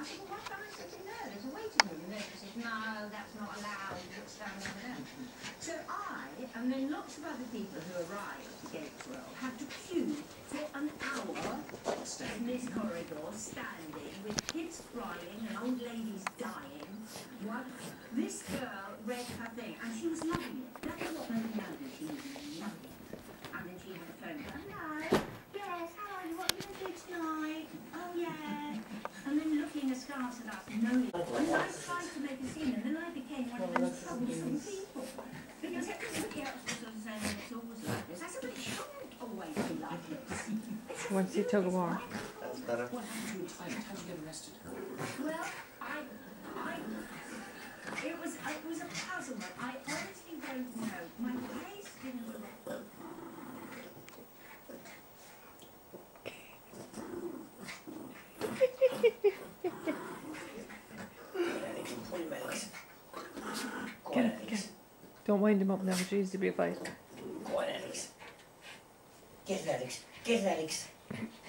I said, well, why can't I sit in there? There's a waiting room. And she said, no, that's not allowed. You've got to stand over there. So I, and then lots of other people who arrived at Gateswell, had to queue for an hour in this corridor, standing, with kids crying and old ladies dying. This girl read her thing, and she was loving it. That was what made me know that she was loving it. And then she had a phone. Hello. Yes, how are you? What are you going to do tonight? Oh, yeah. And then looking askance at us, knowing. And I tried to make a scene, and then I became one of those troublesome people. Because everybody else was sort of saying it's always like this. I said, but it shouldn't always be like this. Once you took a walk. That's better. What happened to you in Thailand? How did you get arrested? Well, it was a puzzlement. I honestly don't know. My case didn't work. Don't wind him up now, it needs to be a fight. Go on, Alex. Get it, Alex. Get it, Alex.